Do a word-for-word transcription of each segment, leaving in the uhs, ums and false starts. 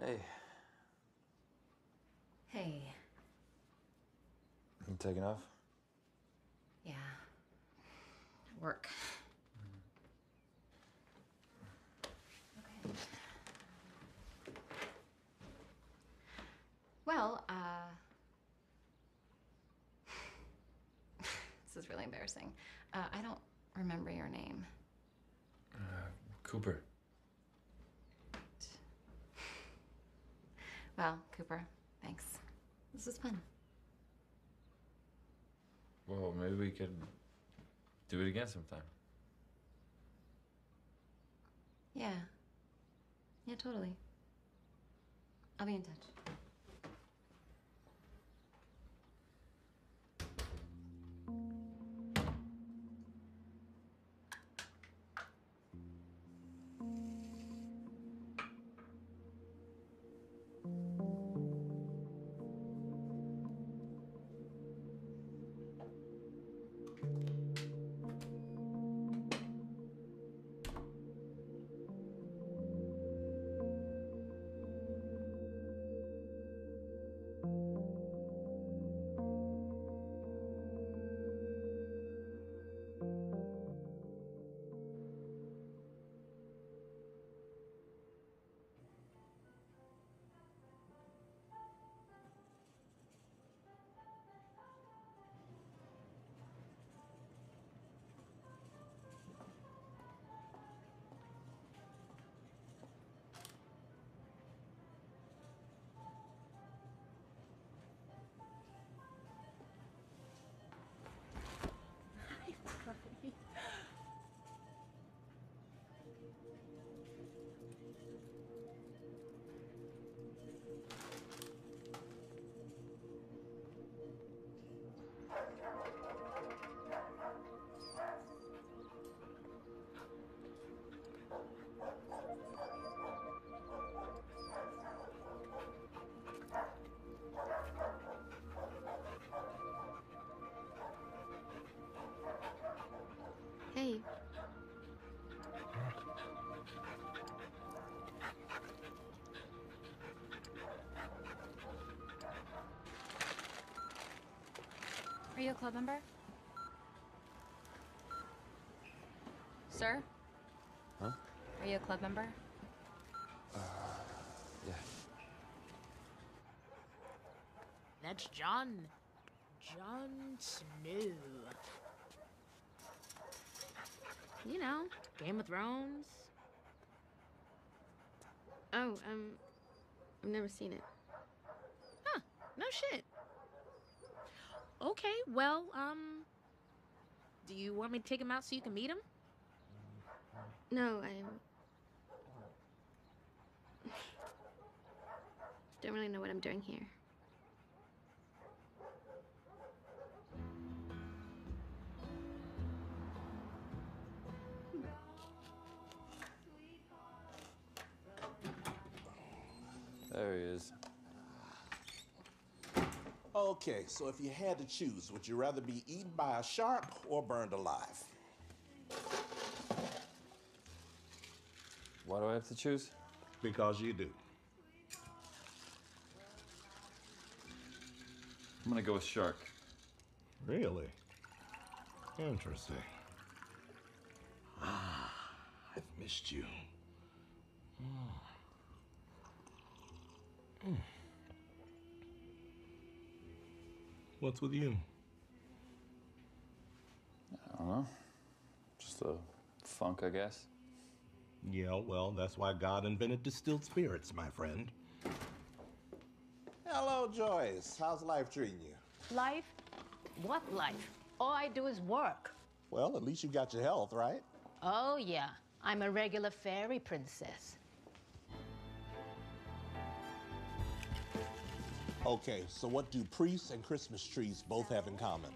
Hey. Hey. You taking off? Yeah. Work. Okay. Well, uh... this is really embarrassing. Uh, I don't remember your name. Uh, Cooper. Well, Cooper, thanks. This was fun. Well, maybe we could do it again sometime. Yeah. Yeah, totally. I'll be in touch. Hey. Are you a club member? Sir? Huh? Are you a club member? Uh, yeah. That's Jon. Jon Snow. You know, Game of Thrones. Oh, um, I've never seen it. Huh, no shit. Okay, well, um, do you want me to take him out so you can meet him? No, I don't really know what I'm doing here. There he is. Okay, so if you had to choose, would you rather be eaten by a shark or burned alive? Why do I have to choose? Because you do. I'm gonna go with shark. Really? Interesting. Ah, I've missed you. Mm. Mm. What's with you? I don't know. Just a funk, I guess. Yeah, well, that's why God invented distilled spirits, my friend. Hello, Joyce. How's life treating you? Life? What life? All I do is work. Well, at least you got your health, right? Oh, yeah. I'm a regular fairy princess. Okay, so what do priests and Christmas trees both have in common?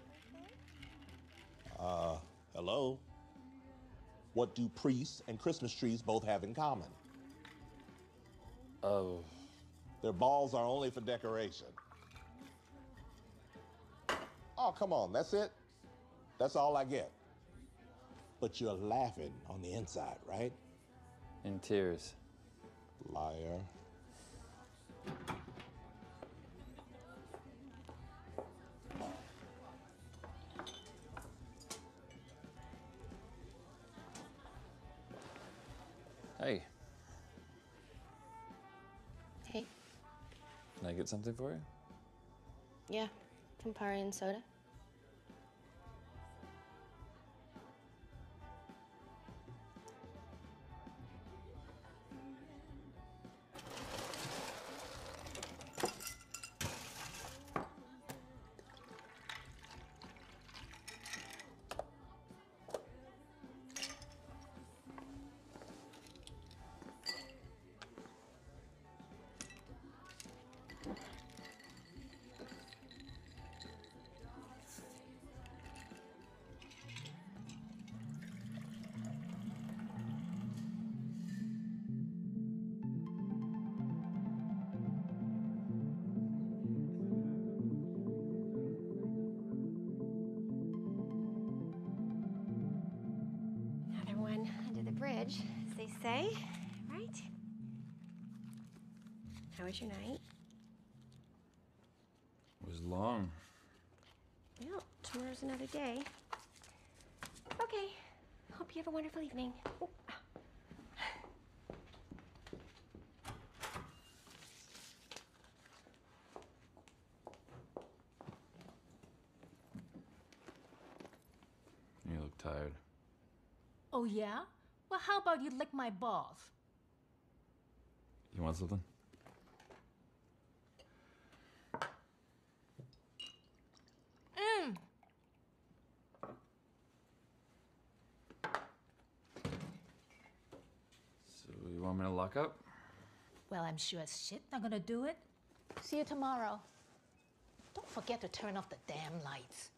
Uh, hello? What do priests and Christmas trees both have in common? Oh. Their balls are only for decoration. Oh, come on, that's it? That's all I get. But you're laughing on the inside, right? In tears. Liar. Hey, Hey, can I get something for you? yeah, Campari and soda. Another one under the bridge, as they say, right? How was your night? It was long. Well, tomorrow's another day. Okay. Hope you have a wonderful evening. Oh. You look tired. Oh, yeah? Well, how about you lick my balls? You want something? Mmm. So you want me to lock up? Well, I'm sure as shit not gonna do it. See you tomorrow. Don't forget to turn off the damn lights.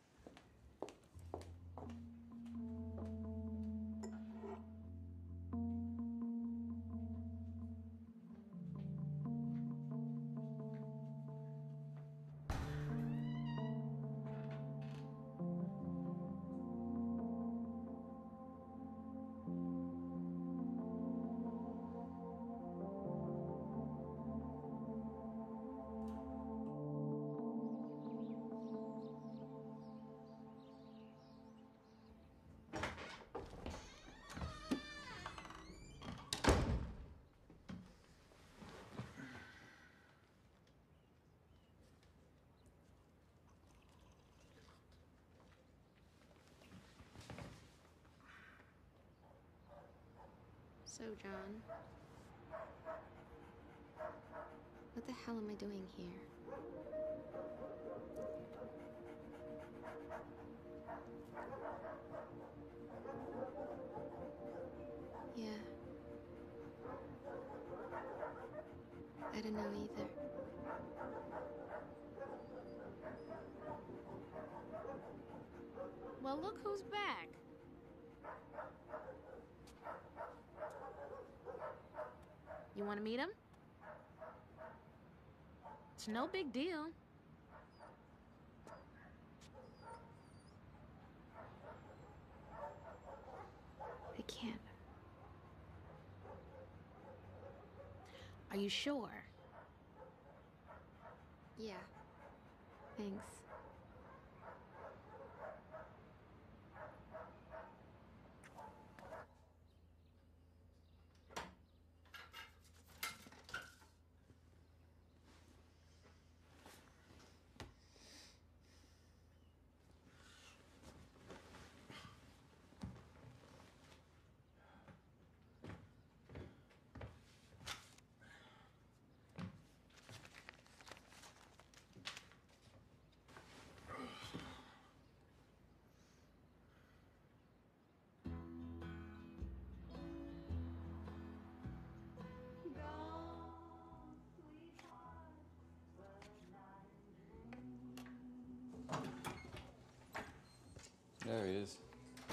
So, John, what the hell am I doing here? Yeah. I don't know either. Well, look who's back. You want to meet him? It's no big deal. I can't. Are you sure? Yeah. Thanks. There he is.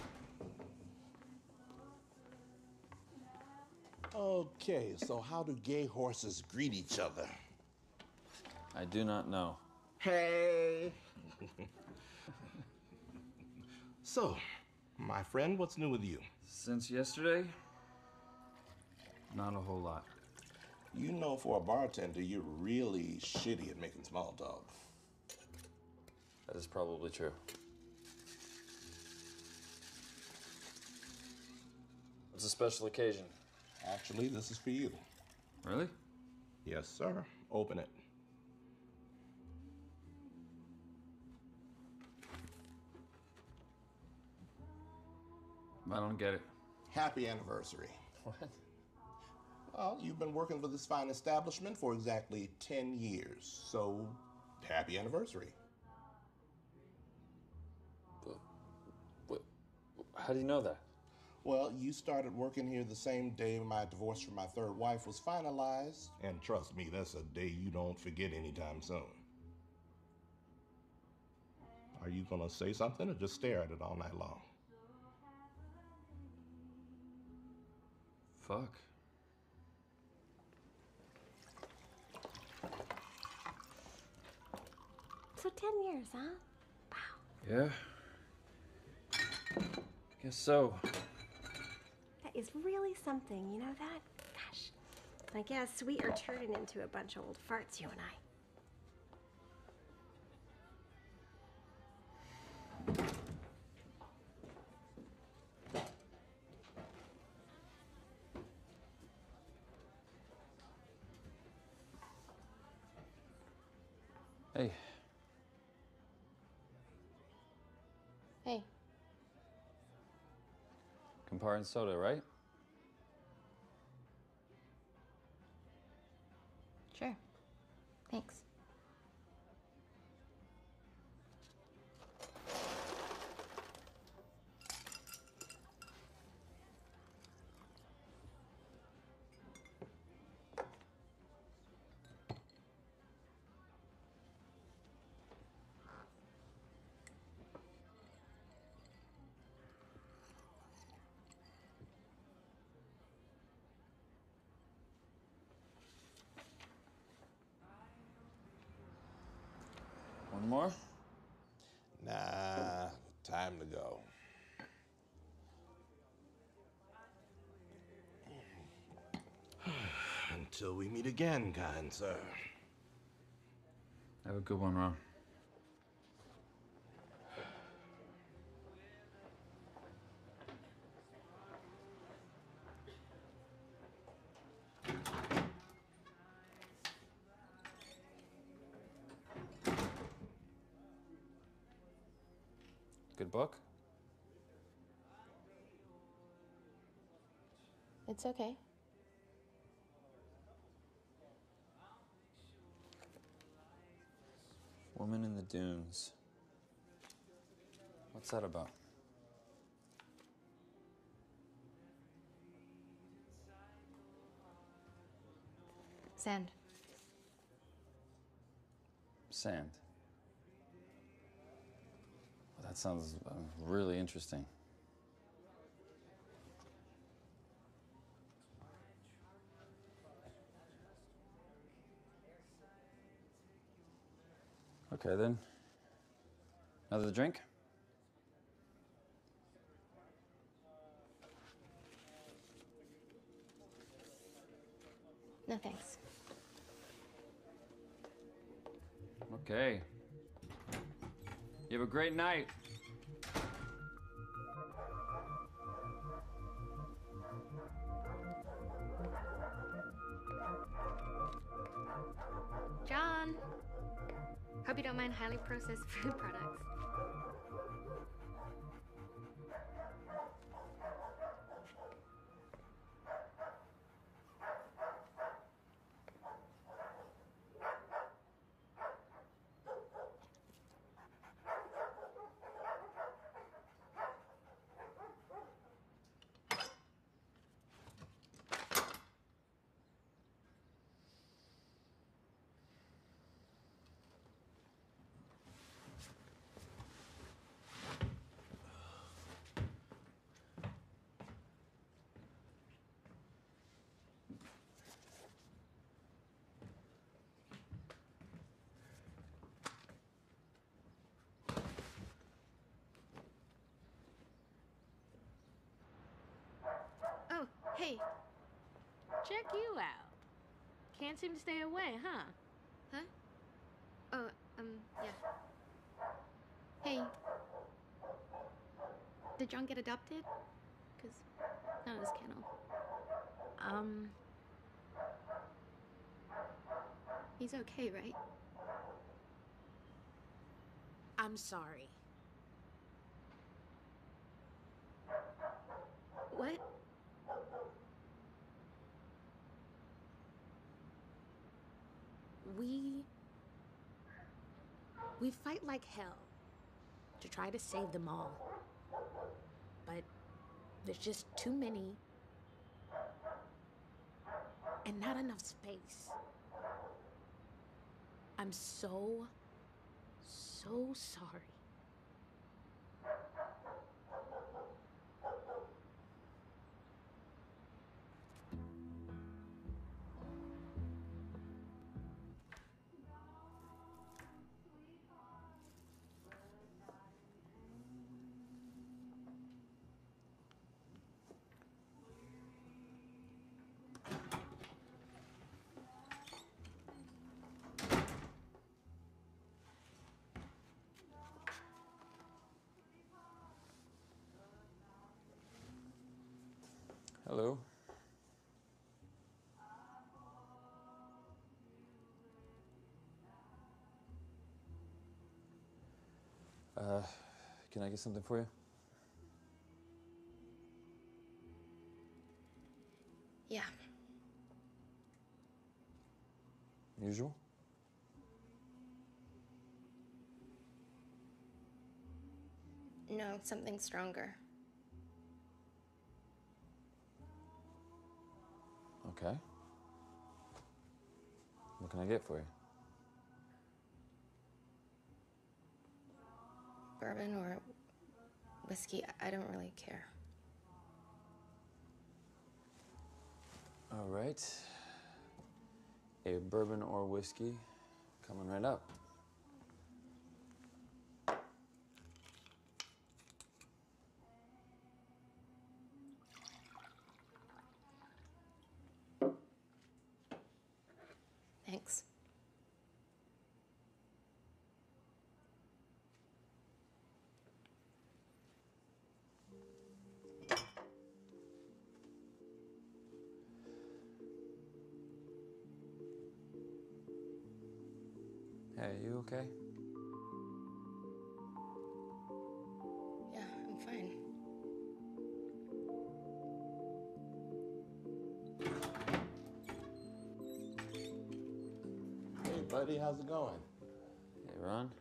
Okay, so how do gay horses greet each other? I do not know. Hey! So, my friend, what's new with you? Since yesterday, not a whole lot. You know, for a bartender, you're really shitty at making small talk. That is probably true. It's a special occasion. Actually, this is for you. Really? Yes, sir. Open it. I don't get it. Happy anniversary. What? Well, you've been working for this fine establishment for exactly ten years, so happy anniversary. But, what? How do you know that? Well, you started working here the same day my divorce from my third wife was finalized. And trust me, that's a day you don't forget anytime soon. Are you gonna say something or just stare at it all night long? Fuck. So ten years, huh? Yeah. Guess so. That is really something, you know that? Gosh. I guess we are turning into a bunch of old farts, you and I. Hey, Hey, Campari and soda, right? sure. Thanks. One more? Nah, time to go. Until we meet again, kind sir. Have a good one, Ron. Good book? It's okay. Woman in the Dunes. What's that about? Sand. Sand. Well, that sounds uh, really interesting. Okay, then. Another drink? No thanks. Okay. You have a great night. John! Hope you don't mind highly processed food products. Oh, hey. Check you out. Can't seem to stay away, huh? Huh? Oh, um, yeah. Hey. Did John get adopted? Because none of us can. Um. He's okay, right? I'm sorry. What? We... We fight like hell to try to save them all. But there's just too many and not enough space. I'm so, so sorry. Hello. Uh, can I get something for you? Yeah. Usual? No, something stronger. Okay. What can I get for you? Bourbon or whiskey, I don't really care. All right. A bourbon or whiskey coming right up. Thanks. Hey, you okay? Yeah, I'm fine. Hey, buddy, how's it going? Hey, Ron.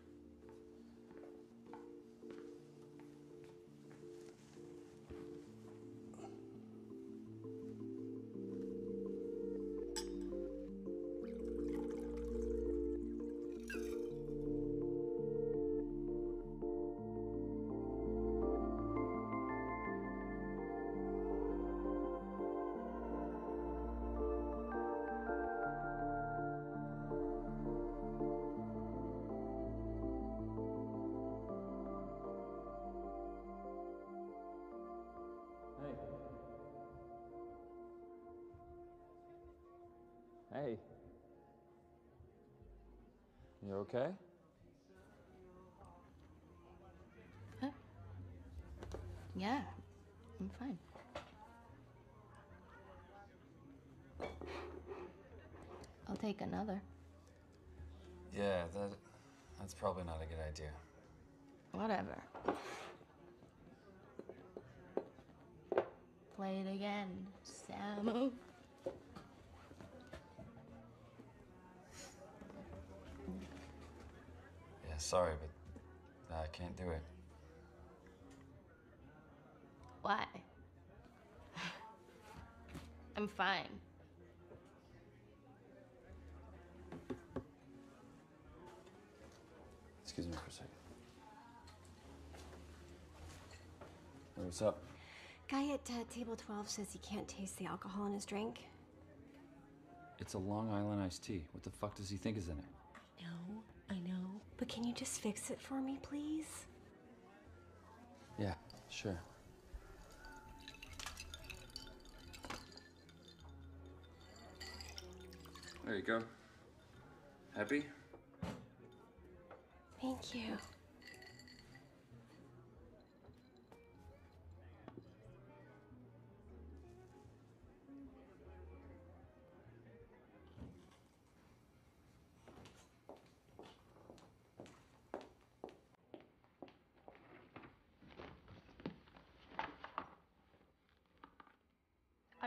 Hey. You okay? Huh? Yeah, I'm fine. I'll take another. Yeah, that that's probably not a good idea. Whatever. Play it again, Samu. Yeah, sorry, but I can't do it. Why? I'm fine. Excuse me for a second. Hey, what's up? Guy at uh, table twelve says he can't taste the alcohol in his drink. It's a Long Island iced tea. What the fuck does he think is in it? No, I know. But can you just fix it for me, please? Yeah, sure. There you go. Happy? Thank you.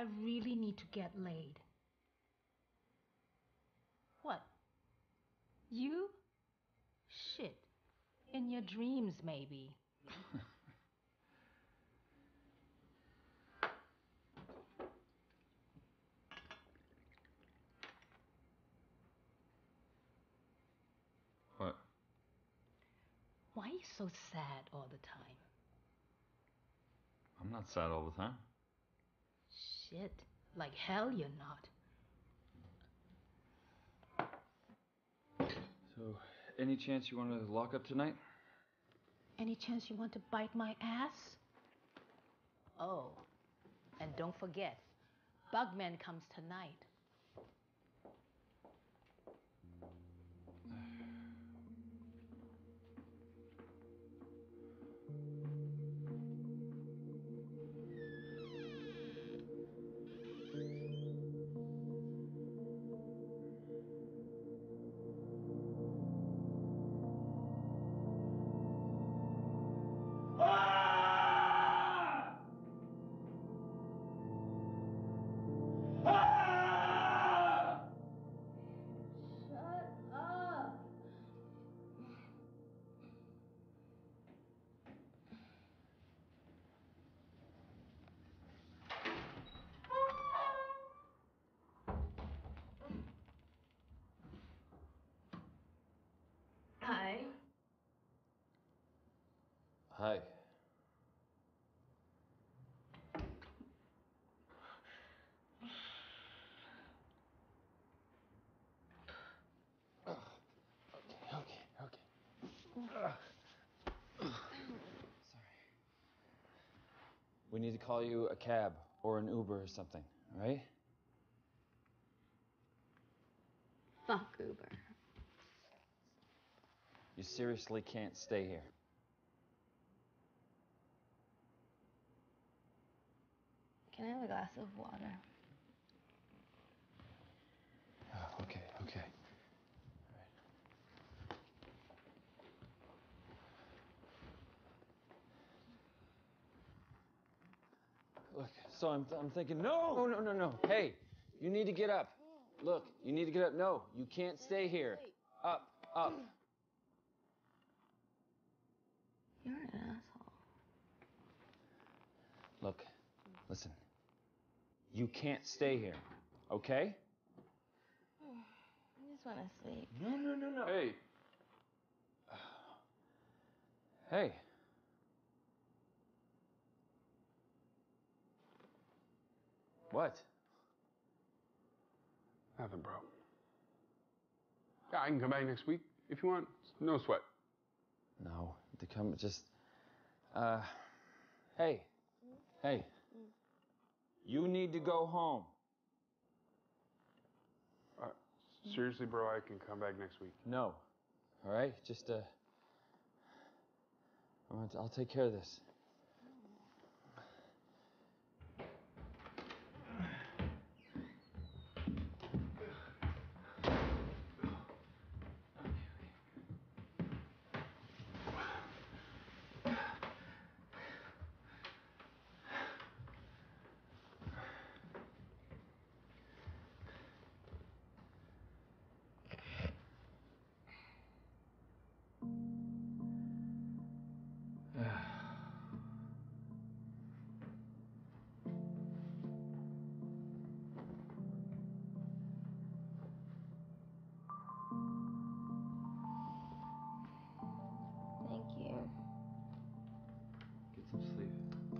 I really need to get laid. What? You? Shit. In your dreams, maybe. What? Why are you so sad all the time? I'm not sad all the time. Shit. Like hell you're not. So, any chance you want to lock up tonight? Any chance you want to bite my ass? Oh, and don't forget, Bugman comes tonight. Hi. Hi. Okay, okay. Sorry. We need to call you a cab or an Uber or something, all right? Fuck Uber. You seriously can't stay here. Can I have a glass of water? Oh, okay, okay. Look, so I'm, I'm thinking, no, no, no, no, no. Hey, you need to get up. Look, you need to get up. No, you can't stay here. Up, up. You're an asshole. Look, listen. You can't stay here, okay? I just want to sleep. No, no, no, no. Hey. Hey. What? Nothing, bro. Yeah, I can come back next week if you want. No sweat. No, to come just, uh, hey, hey, you need to go home. Uh, seriously, bro, I can come back next week. No, all right, just, uh, I'm gonna, I'll take care of this. Thank you. Get some sleep.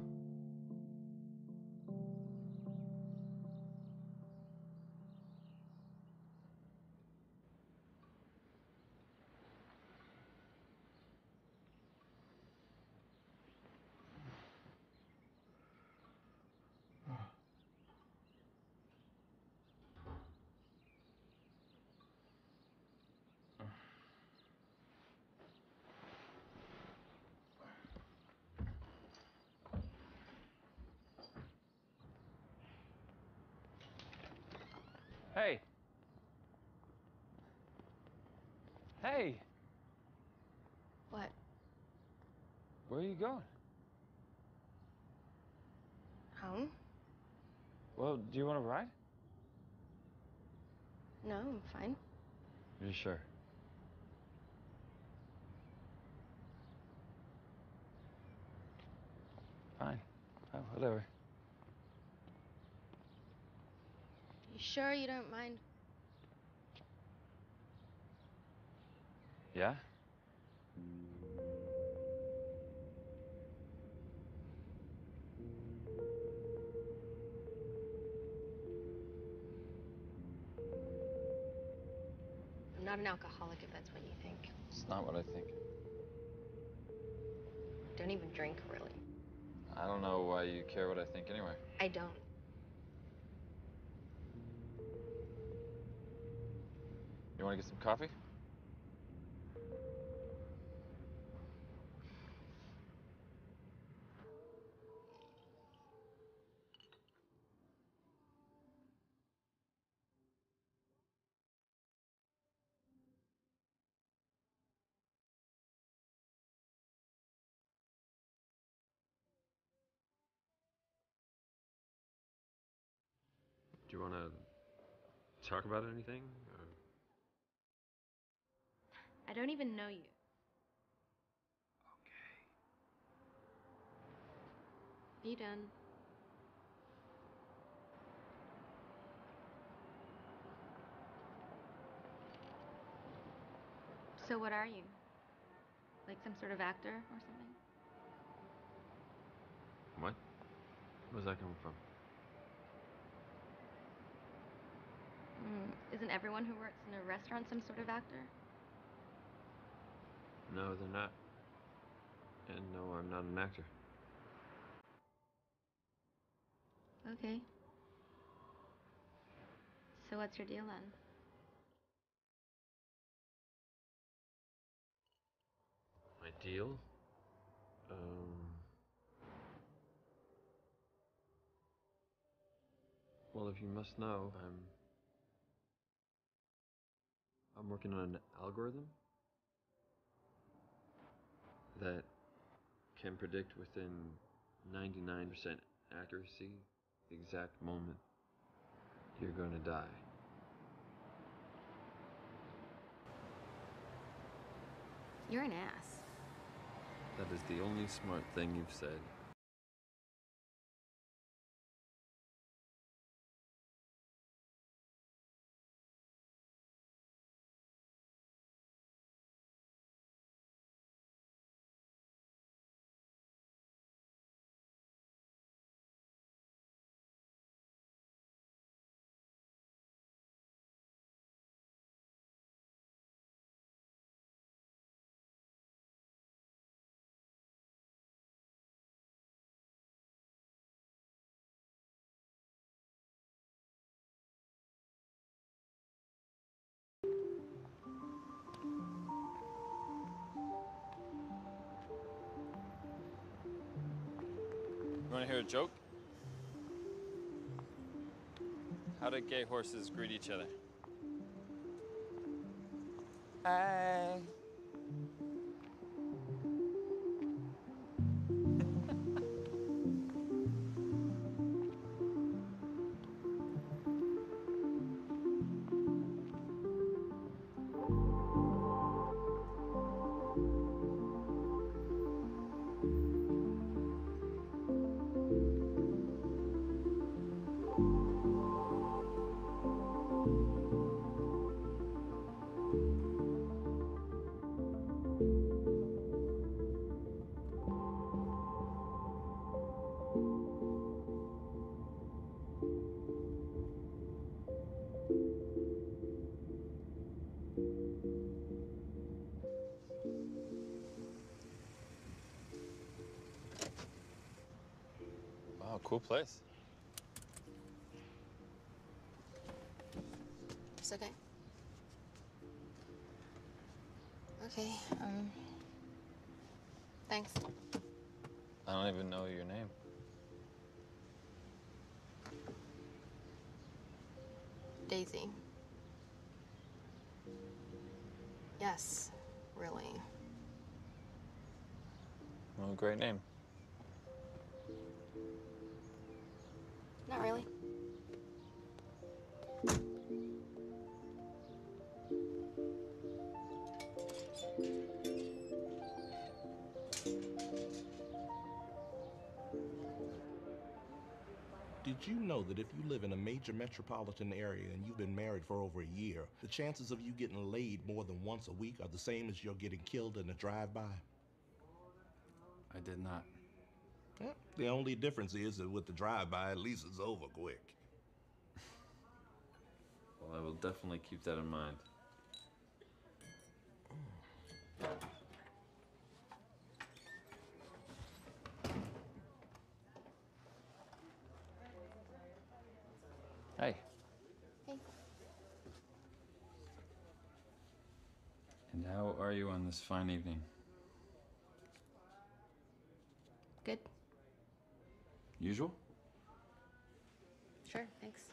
Hey. Hey, What? where are you going? Home? Well, do you want to ride? No, I'm fine. Are you sure? Fine. Fine, whatever. You sure you don't mind? Yeah? I'm not an alcoholic if that's what you think. It's not what I think. Don't even drink, really. I don't know why you care what I think anyway. I don't. You want to get some coffee? Do you want to talk about anything? Or... I don't even know you. Okay. You done? So what are you? Like some sort of actor or something? What? Where's that coming from? Mm, isn't everyone who works in a restaurant some sort of actor? No, they're not. And no, I'm not an actor. Okay. So what's your deal then? My deal? Um... Well, if you must know, I'm... I'm working on an algorithm that can predict within ninety-nine percent accuracy the exact moment you're going to die. You're an ass. That is the only smart thing you've said. You want to hear a joke? How do gay horses greet each other? Hi. Wow, cool place. It's okay. Okay, um... thanks. I don't even know your name. Daisy. Yes, really. Well, great name. Not really. know that if you live in a major metropolitan area and you've been married for over a year, the chances of you getting laid more than once a week are the same as you're getting killed in a drive-by? I did not. Yeah, the only difference is that with the drive-by, at least it's over quick. Well, I will definitely keep that in mind. Hey. Hey. And how are you on this fine evening? Good. Usual? Sure, thanks.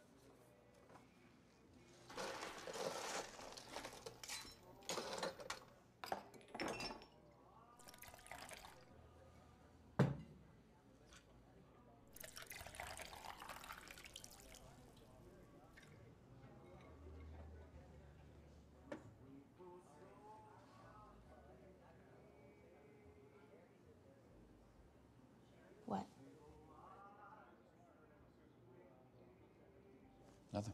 What? Nothing.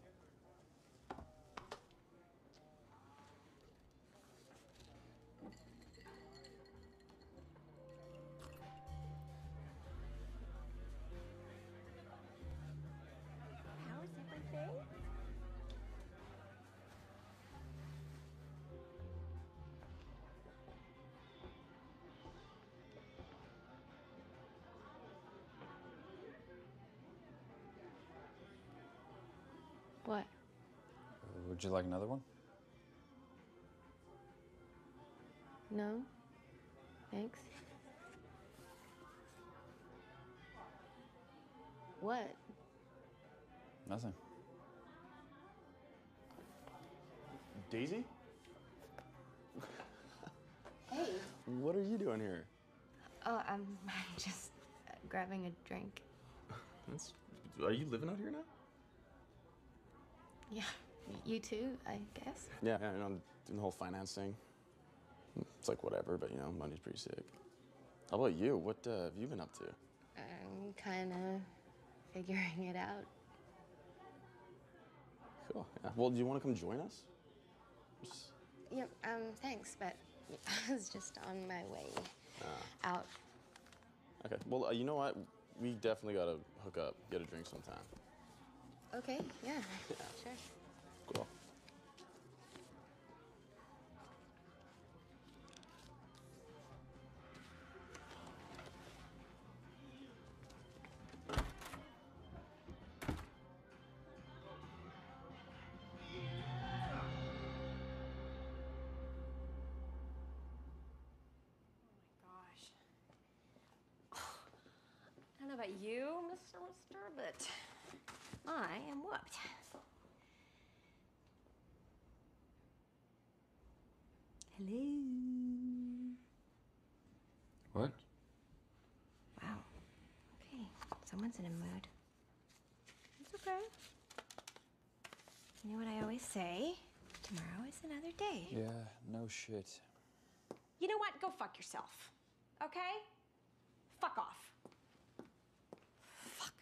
How is everything? What? Would you like another one? No? Thanks. What? Nothing. Daisy? Hey. What are you doing here? Oh, I'm just uh, grabbing a drink. That's, are you living out here now? Yeah, you too, I guess. Yeah, yeah, you know, I'm doing the whole finance thing. It's like whatever, but you know, money's pretty sick. How about you? What uh, have you been up to? I'm kind of figuring it out. Cool. Yeah. Well, do you want to come join us? Just... Yeah, um, thanks, but I was just on my way Ah. out. Okay. Well, uh, you know what? We definitely gotta hook up, get a drink sometime. Okay, yeah, Yeah. sure. Cool. I don't know about you, Mister Mister, but I am whooped. Hello. What? Wow. Okay, someone's in a mood. It's okay. You know what I always say? Tomorrow is another day. Yeah, no shit. You know what? Go fuck yourself. Okay? Fuck off. Fuck.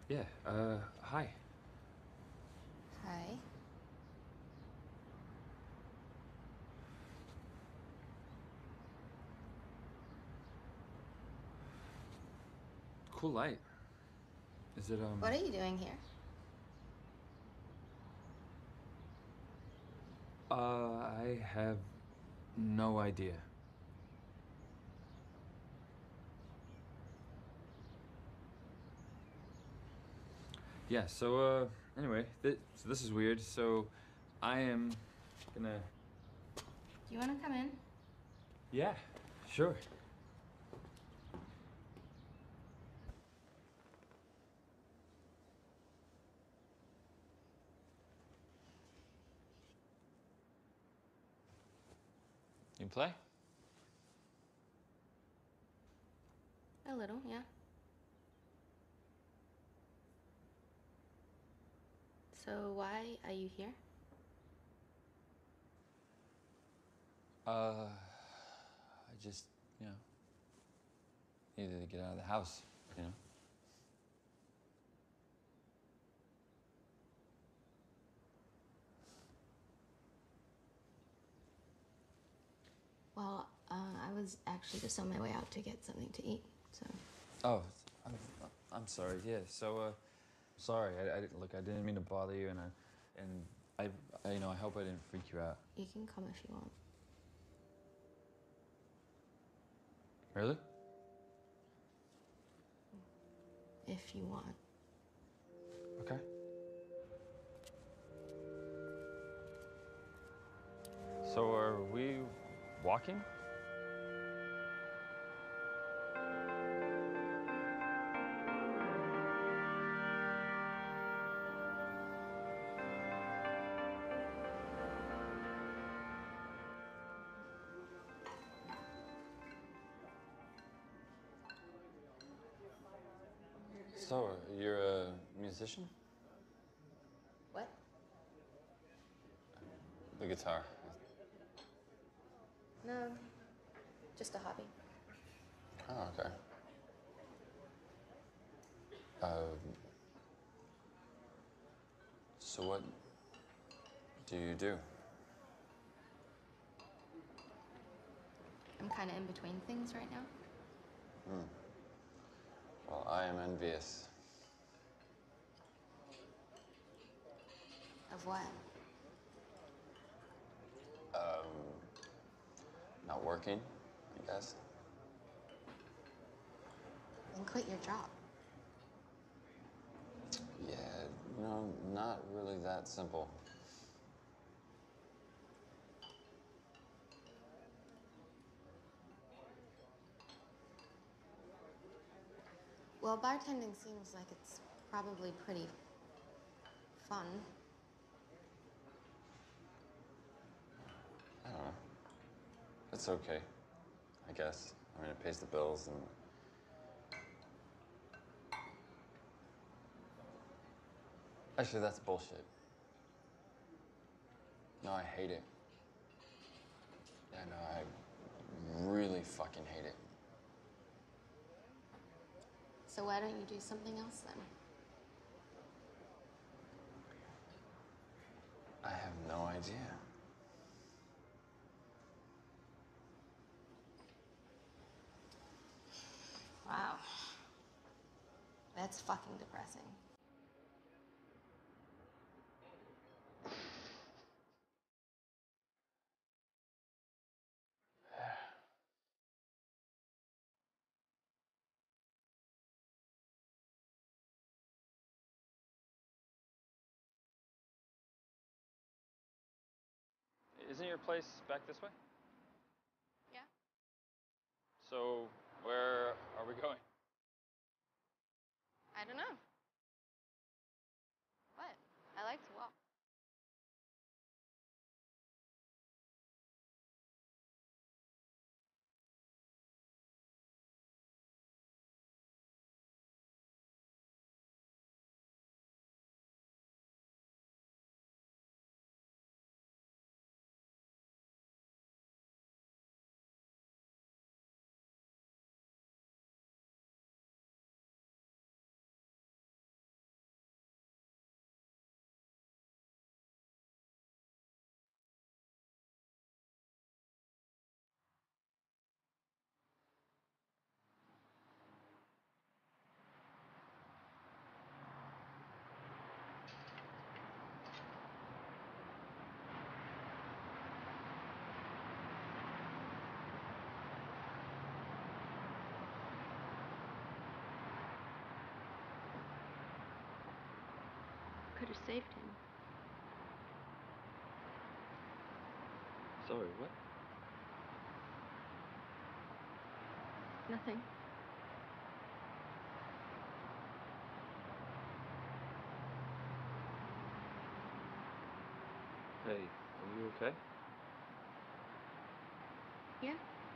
Yeah, uh, hi. Hi. Cool light. Is it, um... What are you doing here? Uh, I have no idea. Yeah, so, uh, anyway, th so this is weird. So, I am gonna... Do you want to come in? Yeah, sure. You play? A little, yeah. So why are you here? Uh, I just, you know, needed to get out of the house, you know? Well, uh, I was actually just on my way out to get something to eat, so. Oh, I'm, I'm sorry. Yeah. So, uh, sorry. I, I didn't look. I didn't mean to bother you, and I, and I, I, you know, I hope I didn't freak you out. You can come if you want. Really? If you want. Okay. So, are we walking? So, you're a musician? What? The guitar. No, just a hobby. Oh, okay. Um, so what do you do? I'm kind of in between things right now. Hmm. Well, I am envious. Of what? Um, not working, I guess. Then quit your job. Yeah, you know, not really that simple. Well, bartending seems like it's probably pretty fun. I don't know. It's okay, I guess. I mean, it pays the bills and... Actually, that's bullshit. No, I hate it. Yeah, no, I really fucking hate it. So why don't you do something else then? I have no idea. Wow. That's fucking depressing. Isn't your place back this way? Yeah. So, where are we going? I don't know. What? I like to walk. just saved him. Sorry, what? Nothing. Hey, are you okay? Yeah.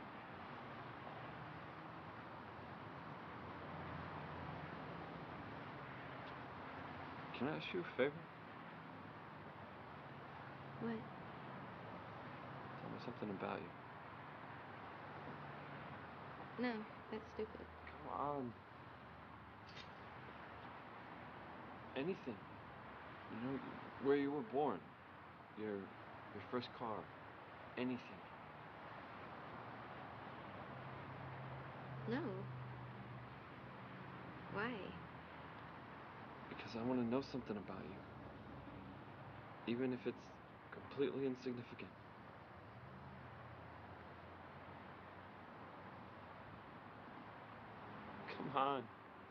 Can I ask you a favor? What? Tell me something about you. No, that's stupid. Come on. Anything. You know, where you were born. Your, your first car. Anything. No. Why? Because I want to know something about you. Even if it's completely insignificant. Come on.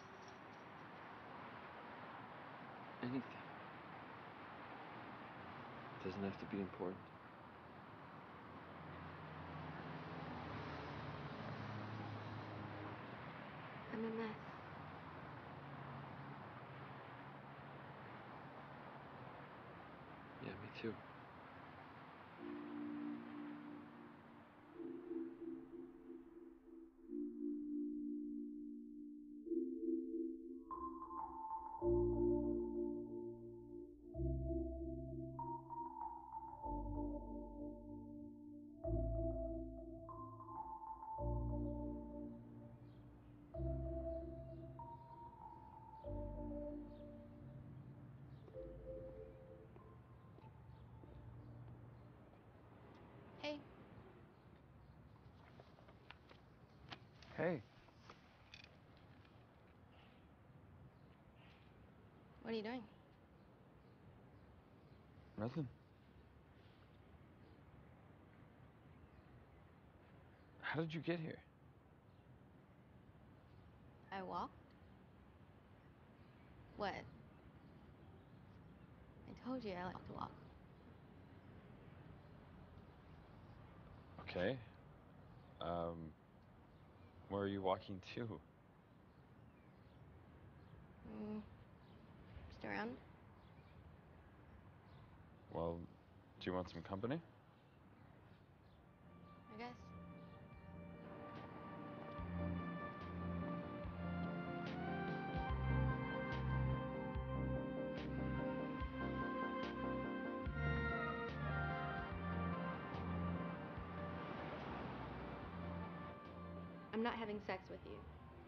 Anything. It doesn't have to be important. I'm a mess. Yeah, me too. Hey. Hey. What are you doing? Nothing. How did you get here? I walked? What? I told you I like to walk. Okay. Um, where are you walking to? Mm, just around. Well, do you want some company? I guess. I'm not having sex with you.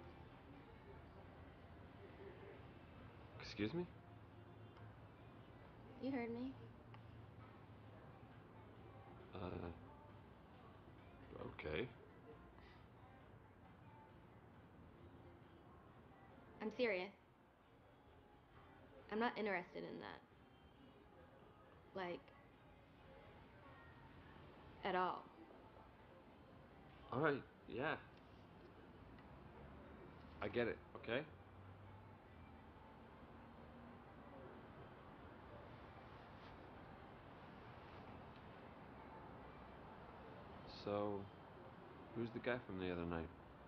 Excuse me? You heard me. Uh, okay. I'm serious. I'm not interested in that. Like, at all. All right, yeah. I get it, okay? So, who's the guy from the other night?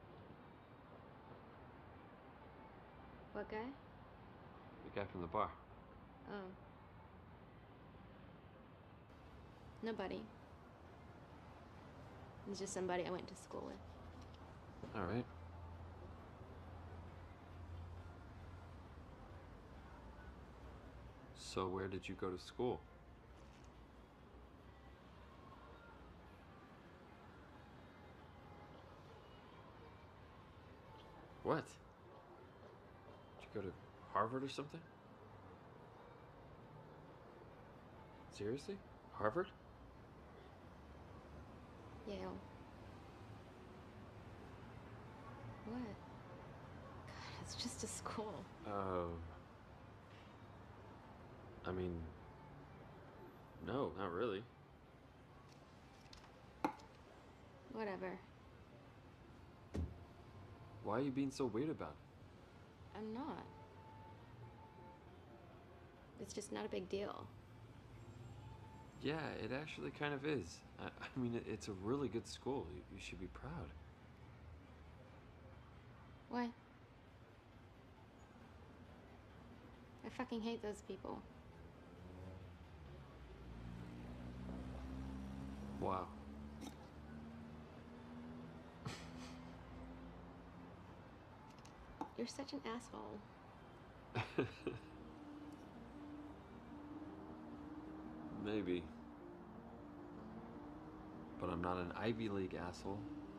What guy? The guy from the bar. Oh. Nobody. He's just somebody I went to school with. All right. So where did you go to school? What? Did you go to Harvard or something? Seriously? Harvard? Yale. What? God, it's just a school. Oh. I mean, no, not really. Whatever. Why are you being so weird about it? I'm not. It's just not a big deal. Yeah, it actually kind of is. I, I mean, it, it's a really good school. You, you should be proud. What? I fucking hate those people. Wow. You're such an asshole. Maybe. But I'm not an Ivy League asshole.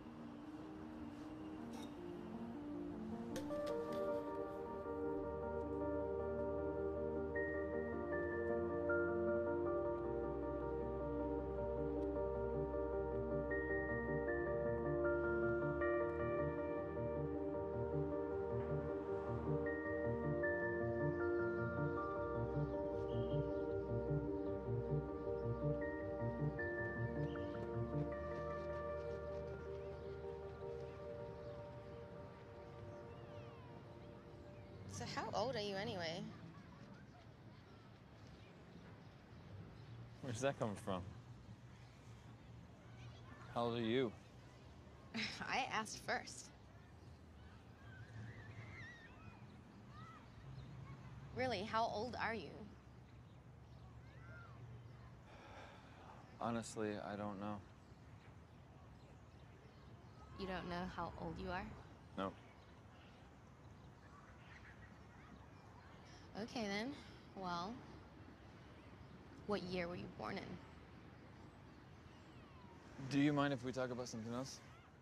So how old are you anyway? Where's that coming from? How old are you? I asked first. Really, how old are you? Honestly, I don't know. You don't know how old you are? No. Okay then. Well, what year were you born in? Do you mind if we talk about something else?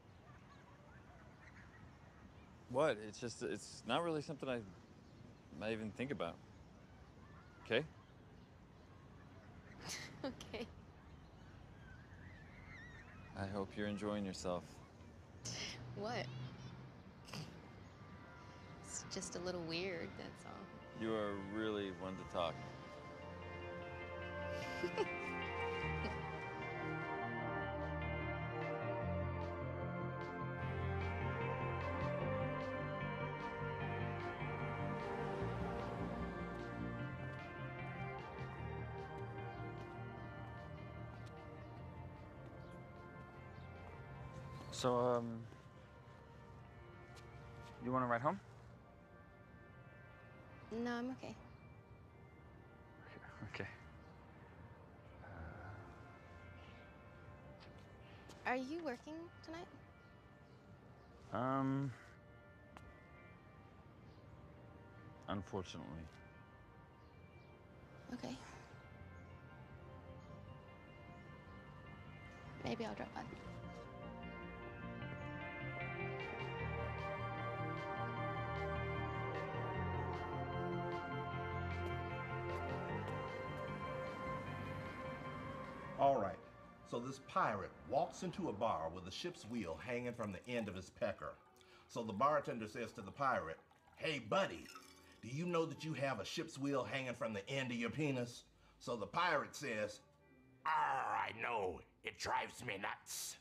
What? It's just, it's not really something I might even think about. Okay? Okay. I hope you're enjoying yourself. What? It's just a little weird, that's all. You are really one to talk. So, um, you want to ride home? No, I'm okay. Okay. Are you working tonight? Um, unfortunately. Okay. Maybe I'll drop by. All right. So this pirate walks into a bar with a ship's wheel hanging from the end of his pecker. So the bartender says to the pirate, "Hey, buddy, do you know that you have a ship's wheel hanging from the end of your penis?" So the pirate says, "Ah, I know. It drives me nuts."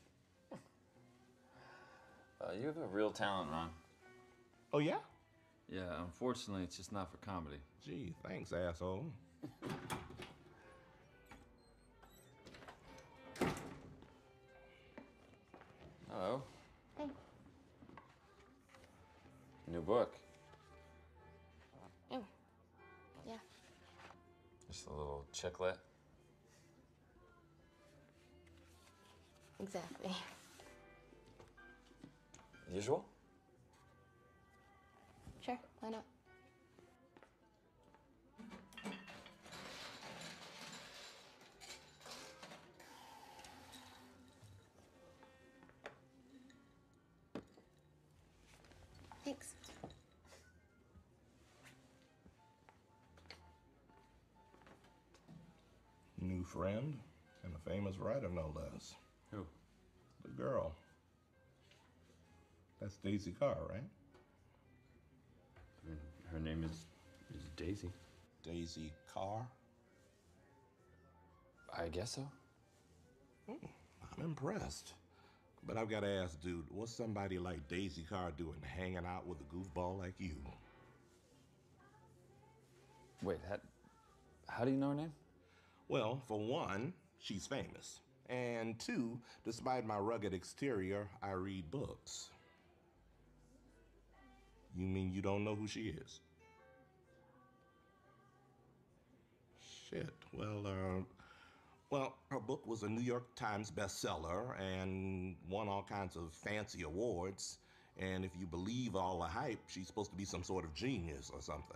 Uh, you have a real talent, Ron. Oh, yeah? Yeah, unfortunately, it's just not for comedy. Gee, thanks, asshole. Hello. Hey. New book. Oh, yeah. Just a little chicklet. Exactly. Usual? Sure, why not? Thanks. New friend and a famous writer, no less. Who? The girl. That's Daisy Carr, right? Her name is, is Daisy. Daisy Carr? I guess so. Hmm, I'm impressed. But I've got to ask, dude, what's somebody like Daisy Carr doing hanging out with a goofball like you? Wait, had, How do you know her name? Well, for one, she's famous. And two, despite my rugged exterior, I read books. You mean you don't know who she is? Shit. Well, uh, well, her book was a New York Times bestseller and won all kinds of fancy awards. And if you believe all the hype, she's supposed to be some sort of genius or something.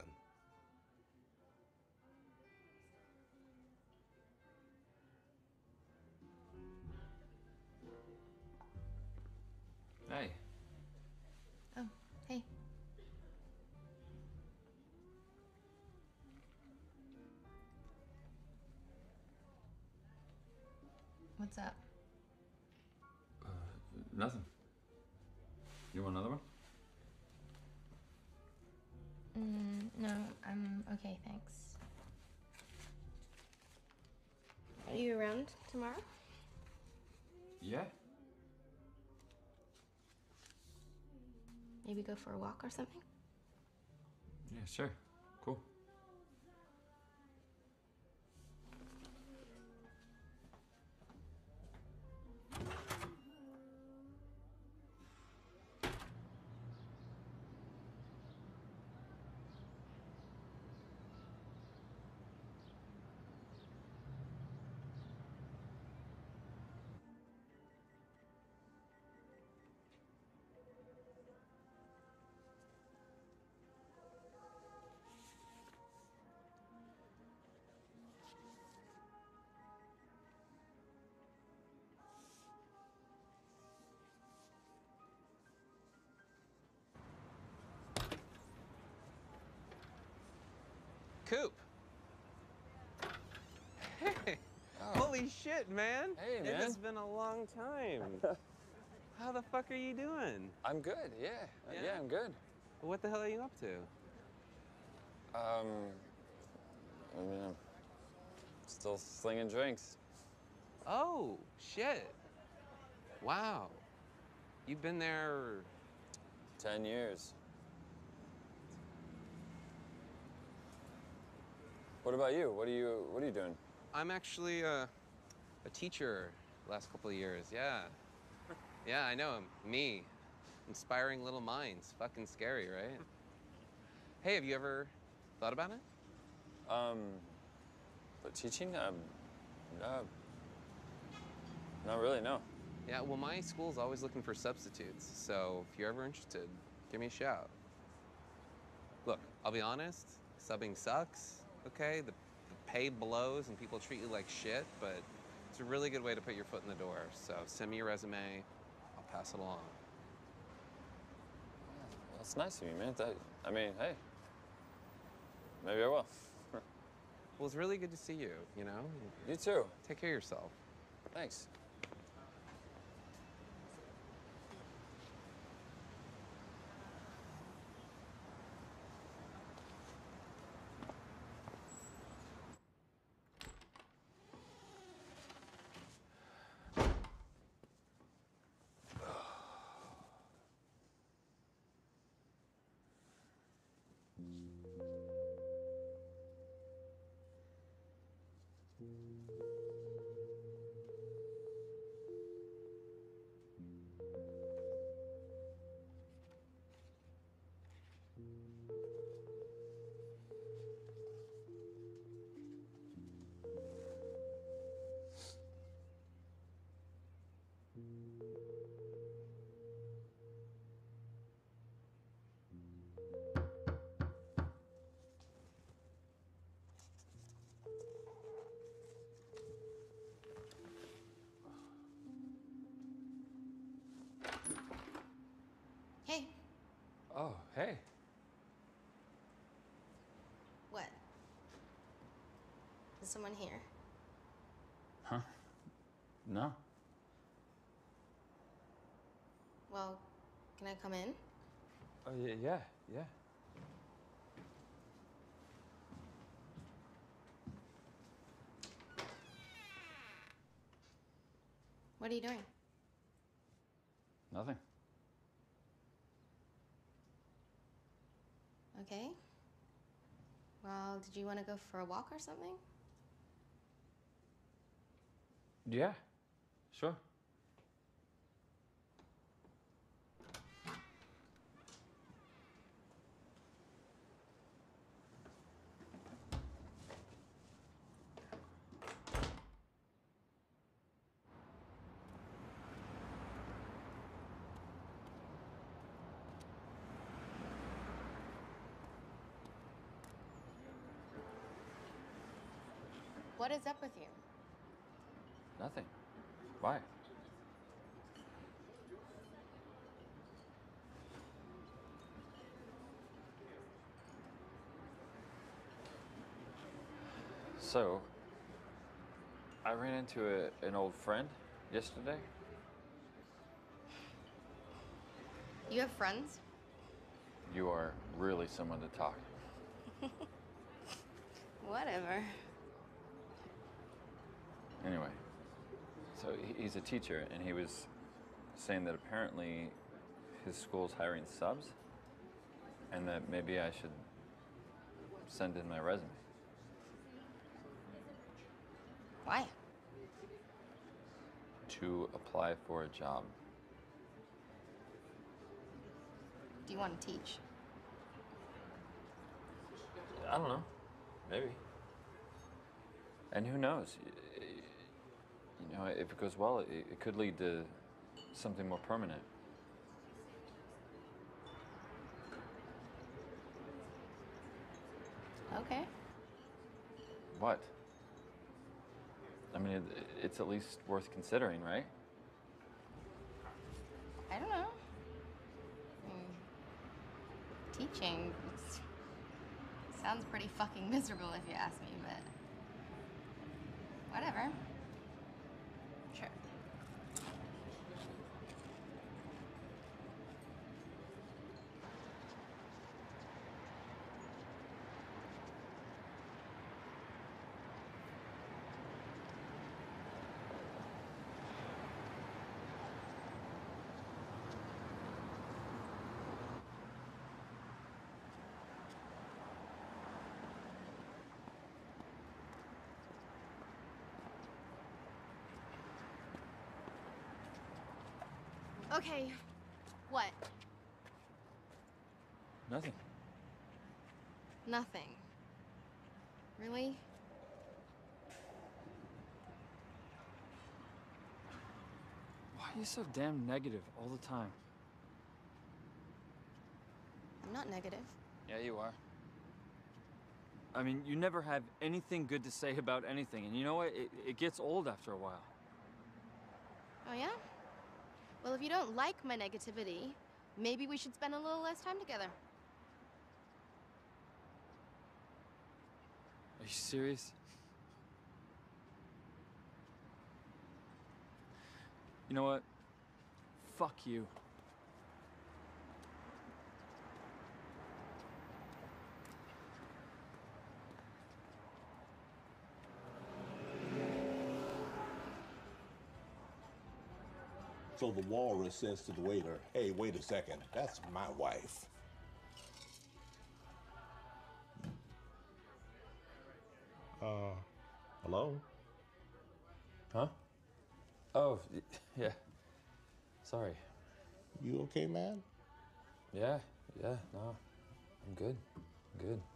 Hey. Oh, hey. What's up? Uh, nothing. You want another one? Mm, no, I'm okay, thanks. Are you around tomorrow? Yeah. Maybe go for a walk or something? Yeah, sure. Cool. Coop. Hey. Oh. Holy shit, man. Hey, man. It has been a long time. How the fuck are you doing? I'm good, yeah. Yeah, yeah I'm good. What the hell are you up to? Um, I mean, I'm still slinging drinks. Oh, shit. Wow. You've been there... Ten years. What about you? What are you, what are you doing? I'm actually uh, a teacher the last couple of years, yeah. Yeah, I know, me. Inspiring little minds. Fucking scary, right? Hey, have you ever thought about it? Um, but teaching? Um, no. Not really, no. Yeah, well, my school's always looking for substitutes, so if you're ever interested, give me a shout. Look, I'll be honest, subbing sucks, okay? The, the pay blows and people treat you like shit, but it's a really good way to put your foot in the door. So send me your resume, I'll pass it along. Well, it's nice of you, man. That, I mean, hey, maybe I will. Well, it's really good to see you, you know? You too. Take care of yourself. Thanks. Hey. Oh, hey. What? Is someone here? Huh? No. Well, can I come in? Oh, yeah, yeah, yeah. What are you doing? Nothing. Okay. Well, did you want to go for a walk or something? Yeah, sure. What is up with you? Nothing. Why? So, I ran into a, an old friend yesterday. You have friends? You are really someone to talk. Whatever. Anyway, so he- he's a teacher, and he was saying that apparently his school's hiring subs, and that maybe I should send in my resume. Why? To apply for a job. Do you want to teach? I don't know. Maybe. And who knows? Y- You know, if it goes well, it, it could lead to something more permanent. Okay. What? I mean, it, it's at least worth considering, right? I don't know. Hmm. Teaching it's, sounds pretty fucking miserable if you ask me, but whatever. Sure. Okay. What? Nothing. Nothing. Really? Why are you so damn negative all the time? I'm not negative. Yeah, you are. I mean, you never have anything good to say about anything, and you know what? It, it gets old after a while. Oh, yeah? Well, if you don't like my negativity, maybe we should spend a little less time together. Are you serious? You know what? Fuck you. So the walrus says to the waiter, hey, wait a second, that's my wife. Uh, hello? Huh? Oh, y- yeah. Sorry. You okay, man? Yeah, yeah, no. I'm good. I'm good.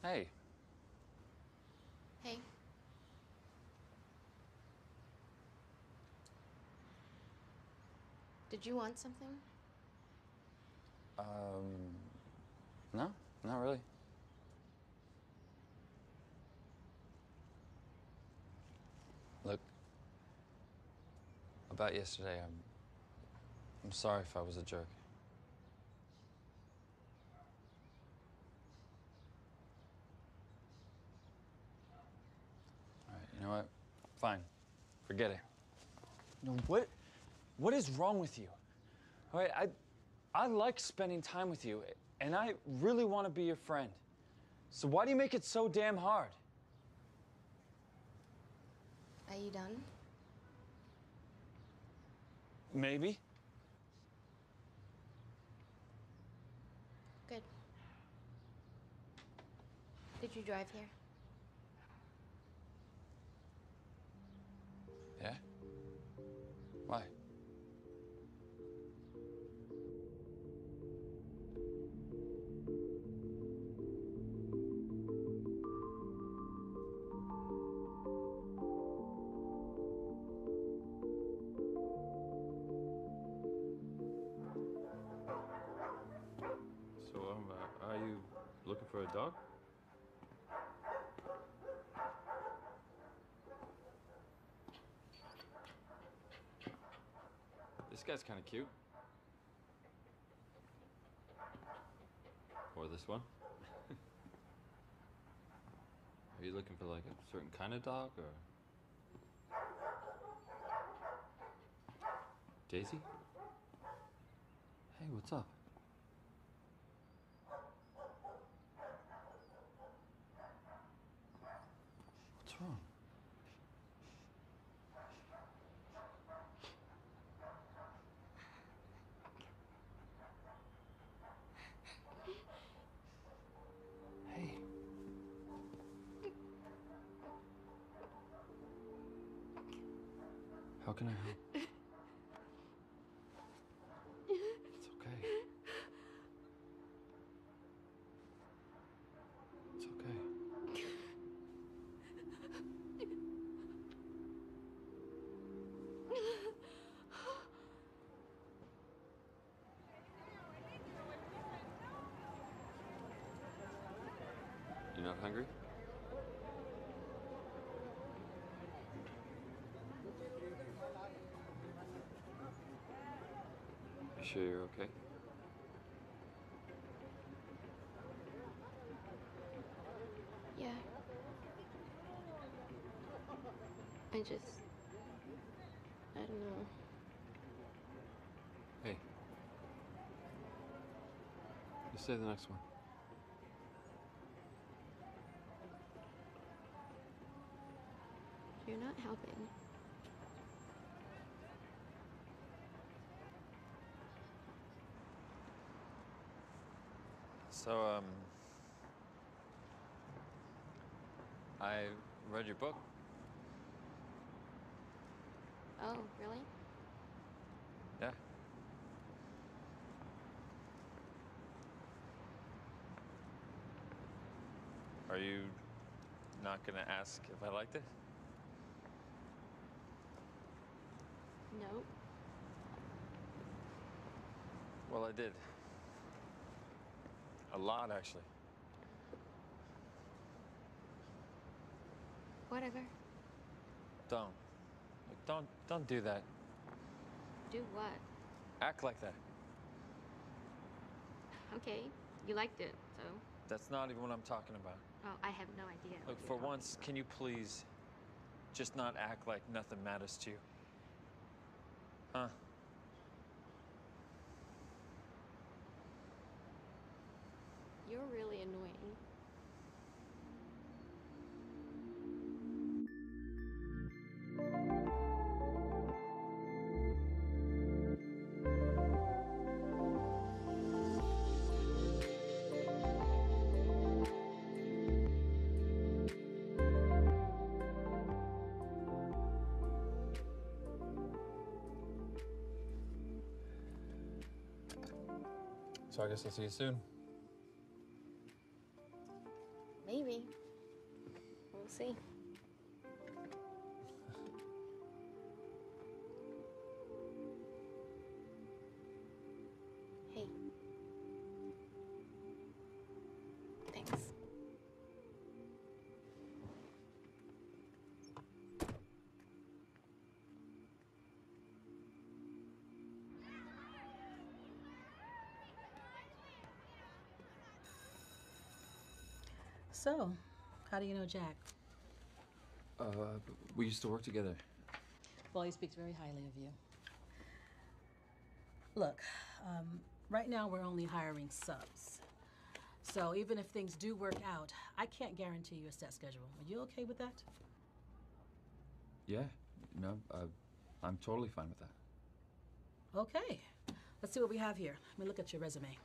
Hey. Hey. Did you want something? Um, no, not really. Look, about yesterday, I'm, I'm sorry if I was a jerk. All right, you know what? Fine, forget it. No, what, what is wrong with you? All right, I, I like spending time with you, and I really want to be your friend. So why do you make it so damn hard? Are you done? Maybe. Good. Did you drive here? Yeah? Why? So, um, uh, are you looking for a dog? This guy's kind of cute. Or this one. Are you looking for like a certain kind of dog or? Daisy? Hey, what's up? What's wrong? Hey. How can I help? It's okay. It's okay. You're not hungry? You sure you're okay? Yeah. I just. I don't know. Hey. You say the next one. You're not helping. So, um, I read your book. Oh, really? Yeah. Are you not gonna ask if I liked it? Nope. Well, I did. A lot, actually. Whatever. Don't. Like, don't, don't do that. Do what? Act like that. Okay, you liked it, so. That's not even what I'm talking about. Oh, I have no idea. what Look, you're for talking once, about. can you please just not act like nothing matters to you? Huh? You're really annoying. So I guess I'll see you soon. Maybe. We'll see. Hey. Thanks. So, how do you know Jack? Uh, we used to work together. Well, he speaks very highly of you. Look, um, right now we're only hiring subs. So even if things do work out, I can't guarantee you a set schedule. Are you okay with that? Yeah, no, uh, I'm totally fine with that. Okay. Let's see what we have here. Let me look at your resume.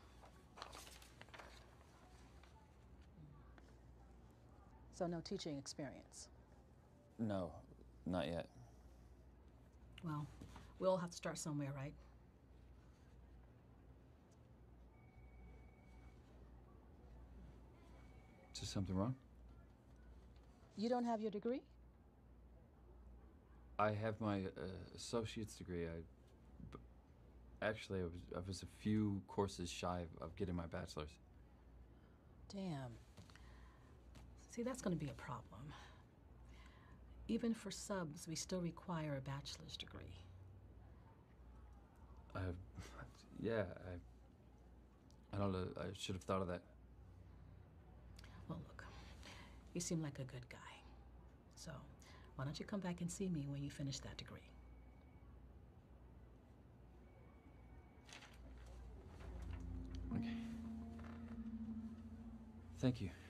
So no teaching experience? No, not yet. Well, we all have to start somewhere, right? Is there something wrong? You don't have your degree? I have my uh, associate's degree. I, b- actually, I was, I was a few courses shy of, of getting my bachelor's. Damn. See, that's going to be a problem. Even for subs, we still require a bachelor's degree. I, yeah, I, I don't know. I should have thought of that. Well, look, you seem like a good guy. So, why don't you come back and see me when you finish that degree? Okay. Thank you.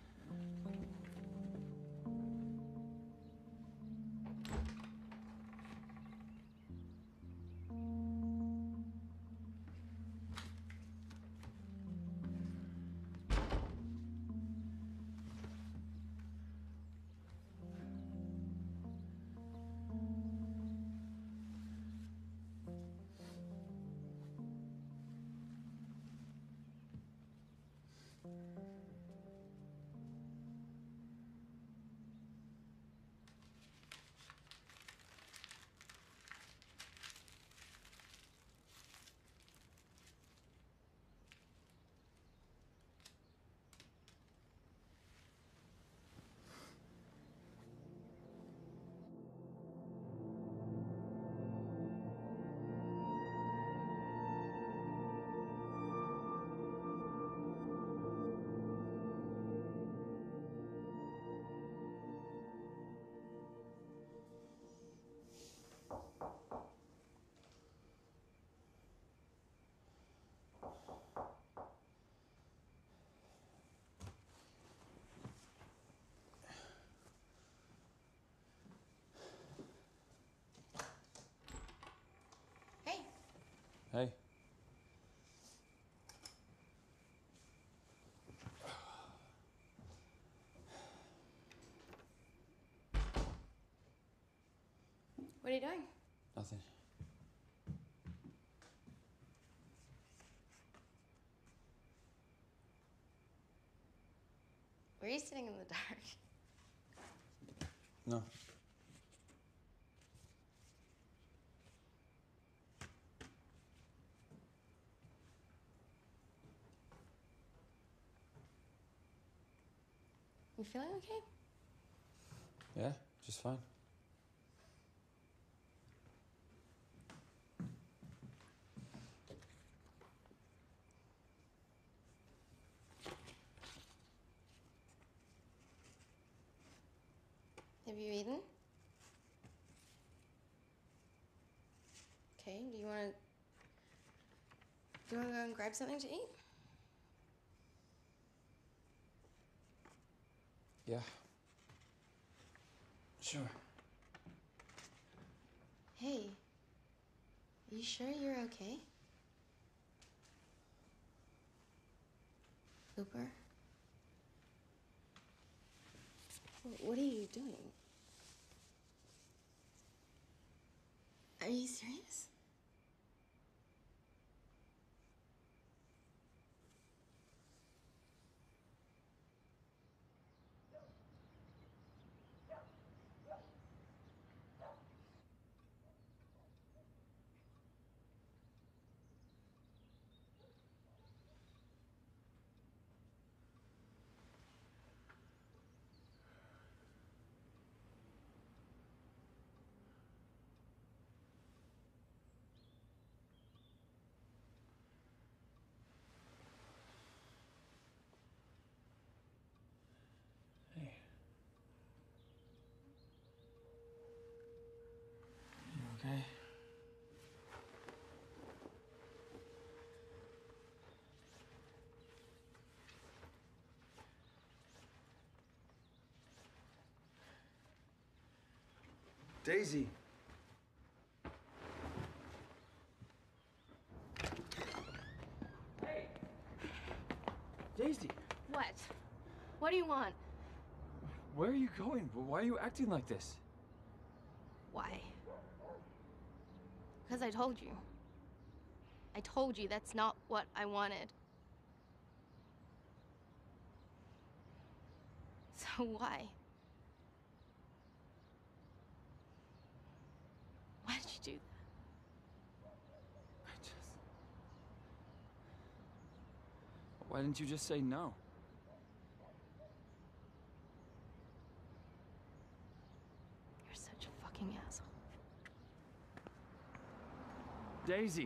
Hey. What are you doing? Nothing. Were you sitting in the dark? No. You feeling okay? Yeah, just fine. Have you eaten? Okay, do you want to... Do you want to go and grab something to eat? Yeah. Sure. Hey, are you sure you're okay? Cooper? Wh- What are you doing? Are you serious? Daisy. Hey. Daisy. What? What do you want? Where are you going? Why are you acting like this? Why? Because I told you. I told you that's not what I wanted. So why? Why did you do that? I just... Why didn't you just say no? You're such a fucking asshole. Daisy.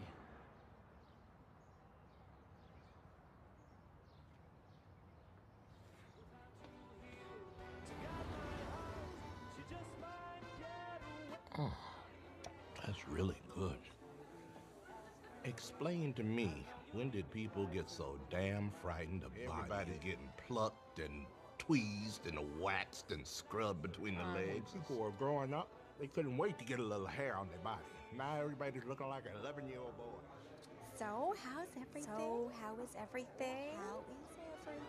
Oh, that's really good. Explain to me, when did people get so damn frightened of everybody getting plucked and tweezed and waxed and scrubbed between the legs? People were growing up, they couldn't wait to get a little hair on their body. Now everybody's looking like an eleven-year-old boy. So, how's everything? So, how is everything? How is everything?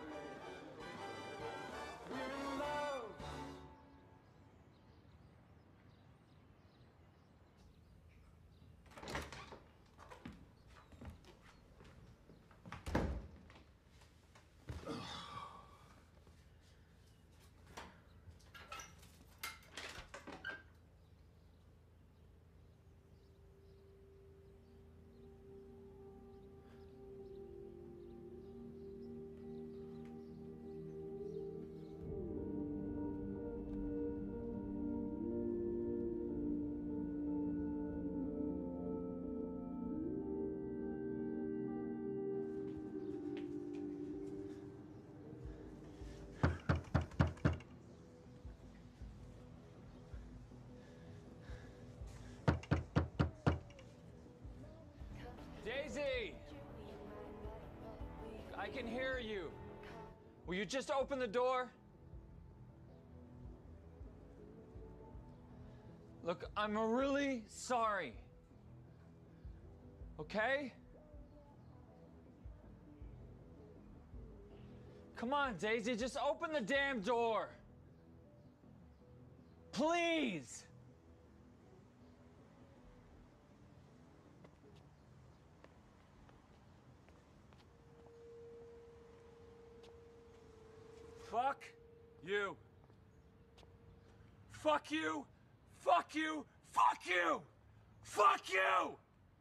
Daisy! I can hear you. Will you just open the door? Look, I'm really sorry. Okay? Come on, Daisy, just open the damn door. Please! Fuck you. Fuck you. Fuck you. Fuck you. Fuck you.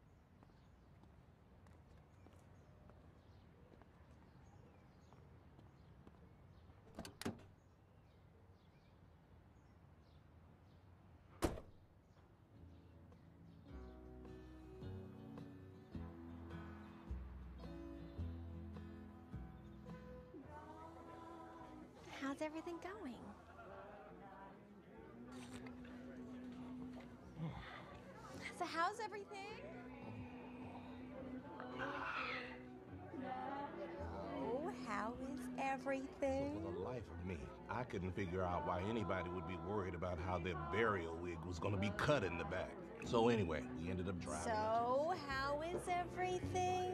How's everything going? So how's everything? Oh, how is everything? So for the life of me, I couldn't figure out why anybody would be worried about how their burial wig was going to be cut in the back. So anyway, we ended up driving. So how is everything?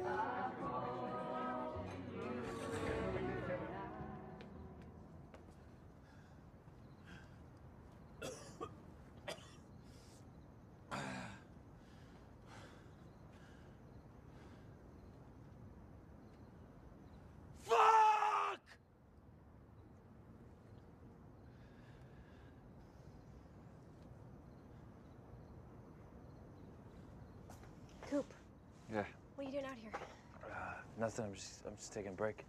Coop, Yeah. what are you doing out here? Uh, nothing. I'm just. I'm just taking a break.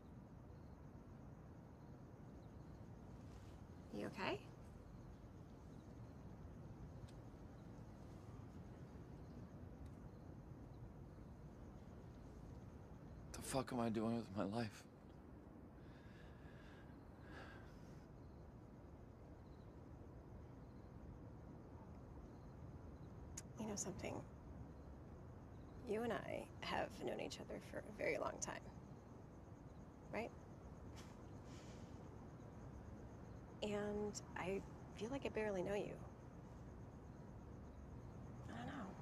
You okay? The fuck am I doing with my life? You know something? You and I have known each other for a very long time, right? And I feel like I barely know you.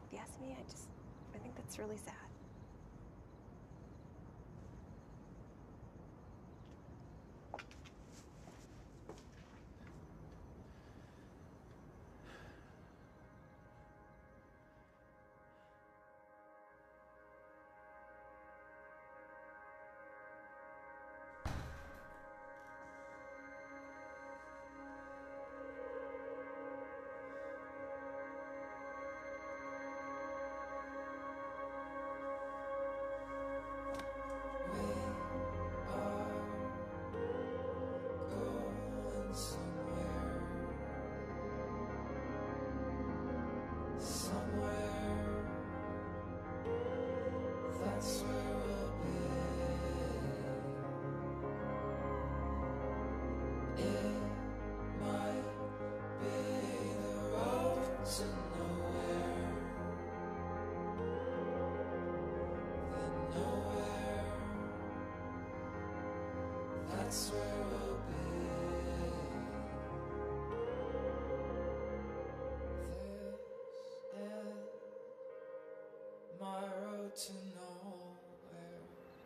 If you ask me, I just, I think that's really sad. That's where we'll be. This is my road to nowhere.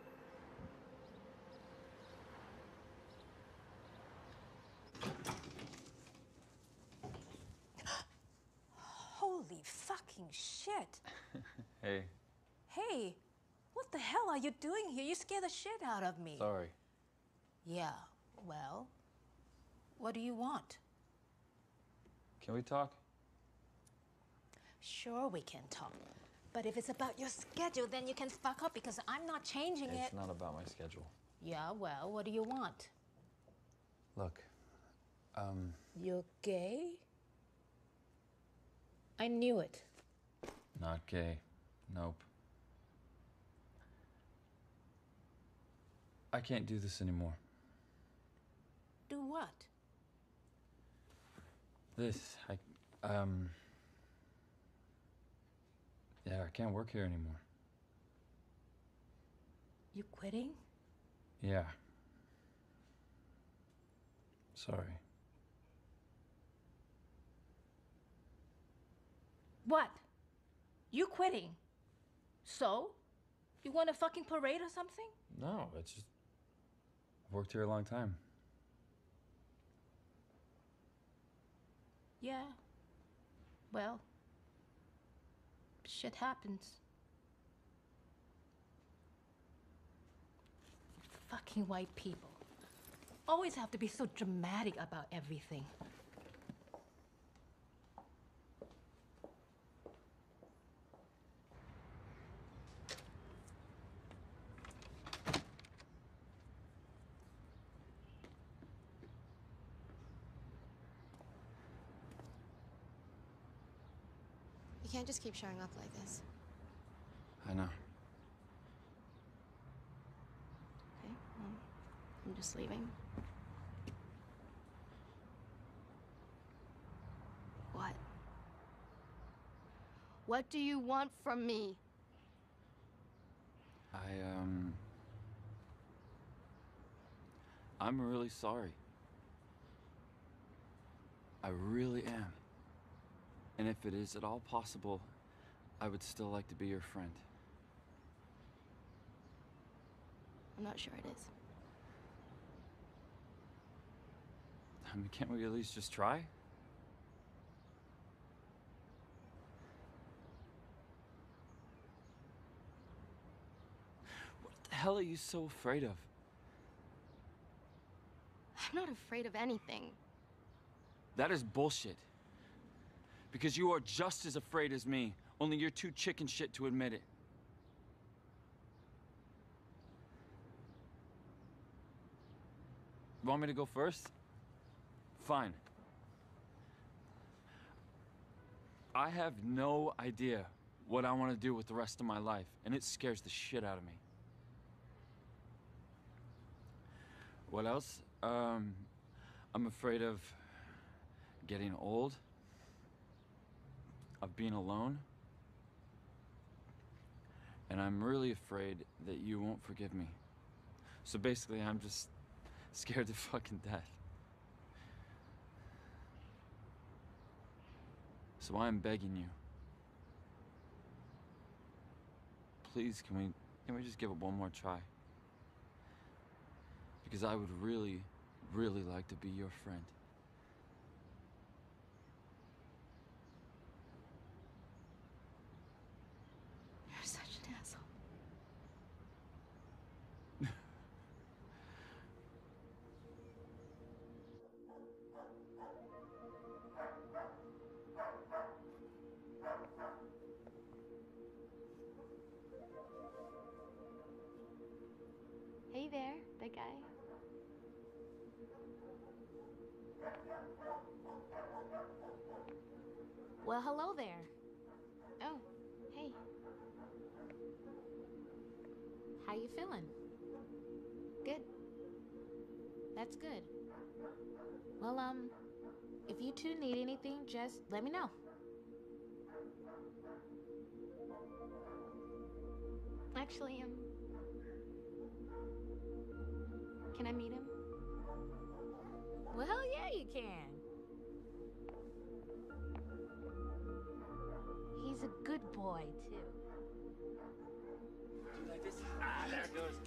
Holy fucking shit. Hey, Hey, what the hell are you doing here? You scared the shit out of me. sorry. Yeah, well, what do you want? Can we talk? Sure, we can talk. But if it's about your schedule, then you can fuck up because I'm not changing it. It's not about my schedule. Yeah, well, what do you want? Look, um, You're gay? I knew it. not gay. Nope. I can't do this anymore. Do what? This, I, um, yeah, I can't work here anymore. You quitting? Yeah. Sorry. What? You quitting? So? You want a fucking parade or something? No, it's just, I've worked here a long time. Yeah. Well, shit happens. Fucking white people. Always have to be so dramatic about everything. You can't just keep showing up like this. I know. Okay, well, I'm just leaving. What? What do you want from me? I, um, I'm really sorry. I really am. And if it is at all possible, I would still like to be your friend. I'm not sure it is. I mean, can't we at least just try? What the hell are you so afraid of? I'm not afraid of anything. That is bullshit. Because you are just as afraid as me, only you're too chicken shit to admit it. Want me to go first? Fine. I have no idea what I want to do with the rest of my life, and it scares the shit out of me. What else? Um, I'm afraid of getting old, of being alone, and I'm really afraid that you won't forgive me. So basically, I'm just scared to fucking death. So I'm begging you, please, can we can we just give it one more try? Because I would really, really like to be your friend. You're such an asshole. Hey there, big guy. Well, hello there. Oh, hey. How you feeling? Good. That's good. Well, um, if you two need anything, just let me know. Actually, um, can I meet him? Well, hell yeah, you can. He's a good boy, too. Do like this? Ah, there it goes.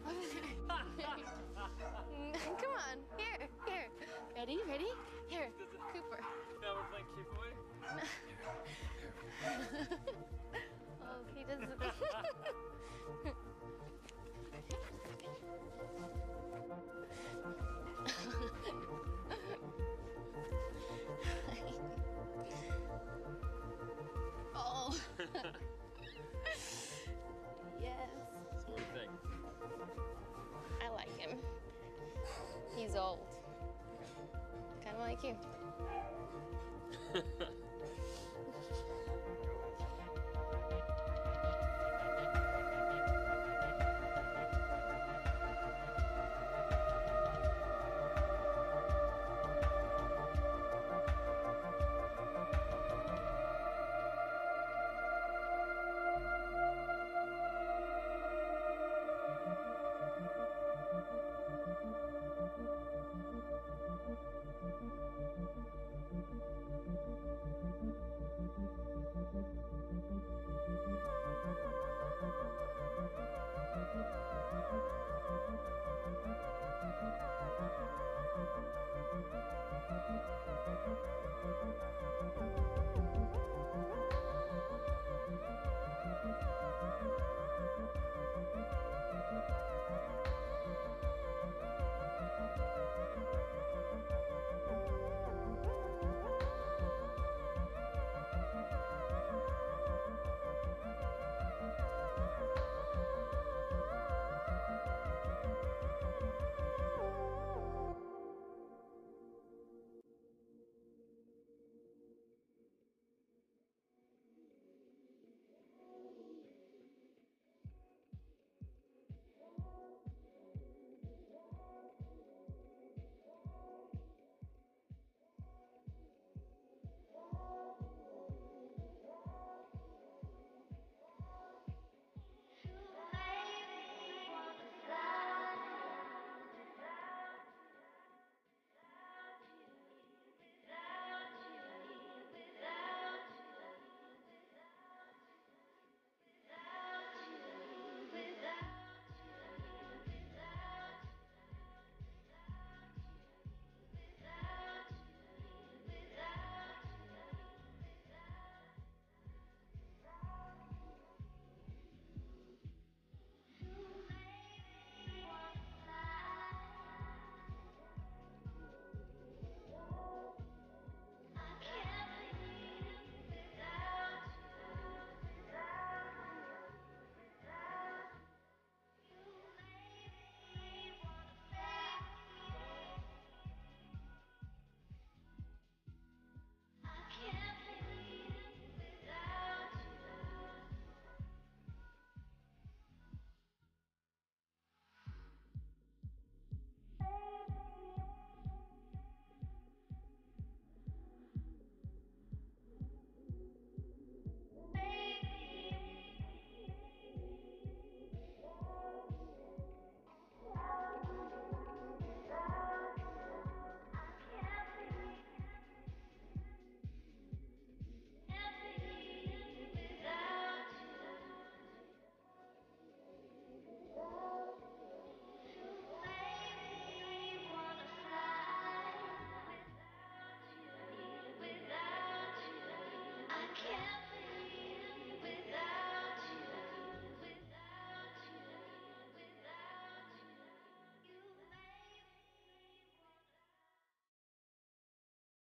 Come on, here, here. Ready, ready? Here, Cooper. Now we're playing keep away? Oh, he doesn't. Oh. Yes. So what do you think? I like him. He's old. Kind of like you.